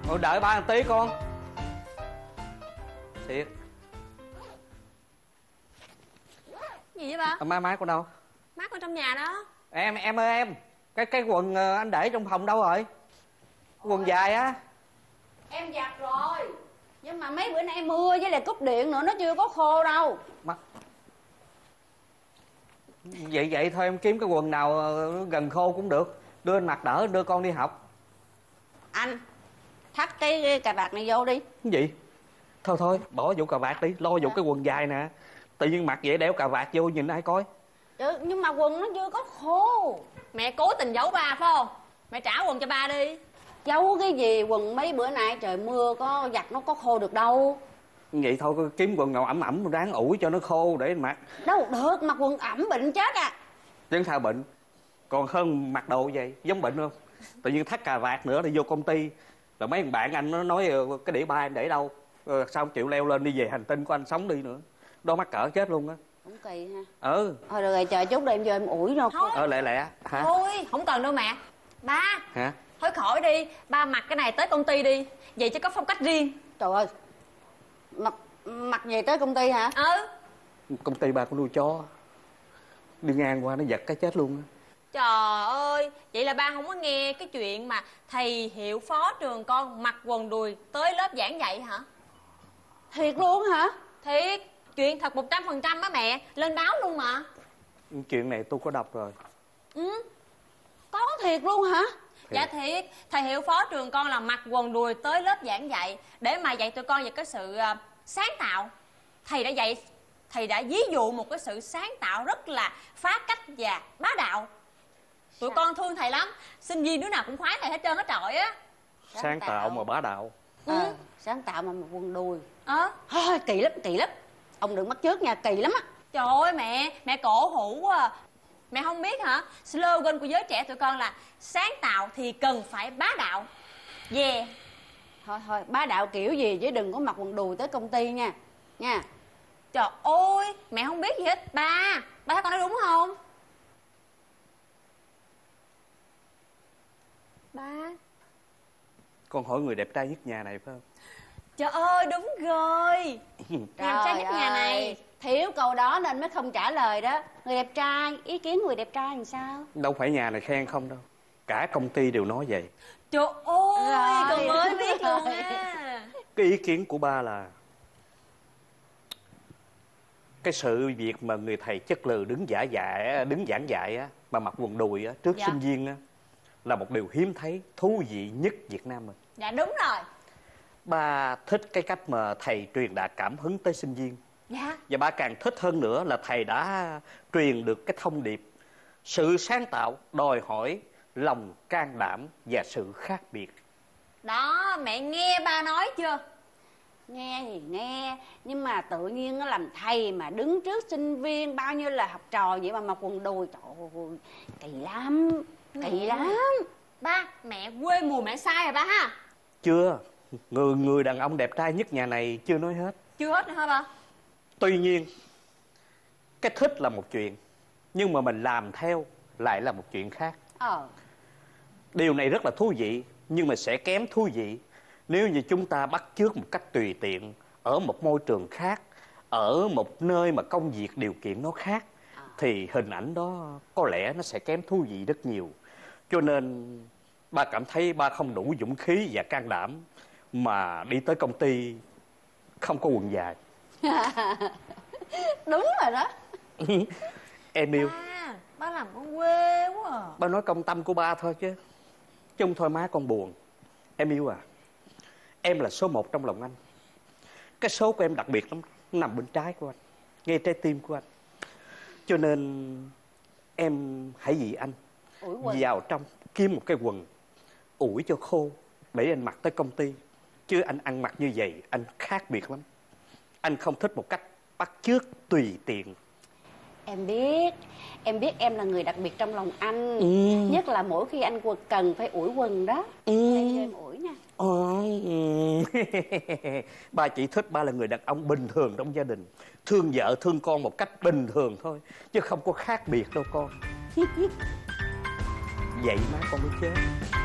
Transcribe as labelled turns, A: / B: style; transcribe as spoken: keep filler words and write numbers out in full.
A: Ôi đợi ba một tí con. Thiệt.
B: Gì vậy ba?
A: À, má má con đâu?
B: Má con trong nhà đó.
A: Em em ơi em, cái cái quần anh để trong phòng đâu rồi? Quần dài á.
C: Em giặt rồi, nhưng mà mấy bữa nay mưa với lại cúp điện nữa, nó chưa có khô đâu.
A: Má... Vậy vậy thôi em kiếm cái quần nào gần khô cũng được, đưa anh mặc đỡ, đưa con đi học.
C: Anh thắt cái, cái cà vạt này vô đi.
A: Cái gì? Thôi thôi, bỏ vụ cà vạt đi, lo vụ à. Cái quần dài nè. Tự nhiên mặc vậy đeo cà vạt vô nhìn ai coi.
C: Chứ, nhưng mà quần nó chưa có khô.
B: Mẹ cố tình giấu ba phải không? Mẹ trả quần cho ba đi.
C: Giấu cái gì, quần mấy bữa nay trời mưa có giặt nó có khô được đâu.
A: Vậy thôi kiếm quần nào ẩm ẩm ráng ủi cho nó khô để mặc.
C: Đâu được, mặc quần ẩm bệnh chết à.
A: Chứ sao bệnh? Còn hơn mặc đồ vậy, giống bệnh không? Tự nhiên thắt cà vạt nữa thì vô công ty là mấy thằng bạn anh nó nói cái đĩa ba anh để đâu, rồi sao không chịu leo lên đi về hành tinh của anh sống đi nữa. Đó mắc cỡ chết luôn á.
C: Cũng kỳ ha.
A: Ừ.
C: Thôi được rồi, chờ chút đi em vô em ủi rồi.
A: Ờ lẹ lẹ hả?
B: Thôi không cần đâu mẹ. Ba
A: hả?
B: Thôi khỏi đi, ba mặc cái này tới công ty đi, vậy chứ có phong cách riêng.
C: Trời ơi, mặc mặc về tới công ty hả?
B: Ừ.
A: Công ty ba có nuôi chó, đi ngang qua nó giật cái chết luôn á.
B: Trời ơi, vậy là ba không có nghe cái chuyện mà thầy hiệu phó trường con mặc quần đùi tới lớp giảng dạy hả?
C: Thiệt luôn hả?
B: Thiệt, chuyện thật một trăm phần trăm á mẹ, lên báo luôn mà.
A: Chuyện này tôi có đọc rồi.
B: Ừ.
C: Có thiệt luôn hả?
B: Thiệt. Dạ thiệt, thầy hiệu phó trường con là mặc quần đùi tới lớp giảng dạy để mà dạy tụi con về cái sự uh, sáng tạo. Thầy đã dạy, thầy đã ví dụ một cái sự sáng tạo rất là phá cách và bá đạo. Tụi con thương thầy lắm, sinh viên đứa nào cũng khoái thầy hết trơn hết trọi á.
A: Sáng, sáng tạo. tạo mà bá đạo.
C: Ừ. À, sáng tạo mà một quần đùi.
B: Ờ
C: à. Kỳ lắm, kỳ lắm. Ông đừng bắt chước nha, kỳ lắm á.
B: Trời ơi mẹ, mẹ cổ hủ quá à. Mẹ không biết hả? Slogan của giới trẻ tụi con là sáng tạo thì cần phải bá đạo. Yeah.
C: Thôi thôi, bá đạo kiểu gì chứ đừng có mặc quần đùi tới công ty nha. Nha.
B: Trời ơi, mẹ không biết gì hết. Ba, ba thấy con nói đúng không? Ba.
A: Con hỏi người đẹp trai nhất nhà này phải không?
B: Trời ơi, đúng rồi. Người đẹp trai nhất
C: ơi.
B: nhà này.
C: Thiếu câu đó nên mới không trả lời đó. Người đẹp trai, ý kiến người đẹp trai làm sao?
A: Đâu phải nhà này khen không đâu, cả công ty đều nói vậy.
B: Trời ơi,
C: rồi.
B: con mới biết luôn á.
A: Cái ý kiến của ba là cái sự việc mà người thầy chất lừ đứng giả dạy, đứng giảng dạy á, mà mặc quần đùi á, trước dạ. sinh viên á, là một điều hiếm thấy, thú vị nhất Việt Nam mình.
B: Dạ đúng rồi.
A: Ba thích cái cách mà thầy truyền đạt cảm hứng tới sinh viên.
B: Dạ.
A: Và ba càng thích hơn nữa là thầy đã truyền được cái thông điệp sự sáng tạo đòi hỏi lòng can đảm và sự khác biệt.
B: Đó, mẹ nghe ba nói chưa?
C: Nghe thì nghe, nhưng mà tự nhiên nó làm thầy mà đứng trước sinh viên bao nhiêu là học trò vậy mà mặc quần đùi, trời ơi, kỳ lắm, kỳ mẹ. lắm.
B: Ba, mẹ quê mùa mẹ sai rồi ba ha.
A: Chưa, người người đàn ông đẹp trai nhất nhà này chưa nói hết.
B: Chưa hết nữa hả ba?
A: Tuy nhiên, cái thích là một chuyện, nhưng mà mình làm theo lại là một chuyện khác.
C: Ờ.
A: Điều này rất là thú vị, nhưng mà sẽ kém thú vị nếu như chúng ta bắt chước một cách tùy tiện ở một môi trường khác, ở một nơi mà công việc điều kiện nó khác, à. thì hình ảnh đó có lẽ nó sẽ kém thú vị rất nhiều. Cho nên ba cảm thấy ba không đủ dũng khí và can đảm mà đi tới công ty không có quần dài.
C: Đúng rồi đó.
A: Em yêu.
B: Ba, ba làm con quê quá à.
A: Ba nói công tâm của ba thôi chứ chung thôi má con buồn. Em yêu à, em là số một trong lòng anh. Cái số của em đặc biệt lắm, nằm bên trái của anh, ngay trái tim của anh. Cho nên em hãy vì anh vào trong kiếm một cái quần ủi cho khô để anh mặc tới công ty. Chứ anh ăn mặc như vậy anh khác biệt lắm. Anh không thích một cách bắt chước tùy tiện.
C: Em biết, em biết em là người đặc biệt trong lòng anh. Ừ. Nhất là mỗi khi anh quần cần phải ủi quần đó. Ừ. Đây cho em ủi nha.
A: Ừ. Ba chỉ thích ba là người đàn ông bình thường trong gia đình, thương vợ thương con một cách bình thường thôi, chứ không có khác biệt đâu con. Vậy má con mới chết.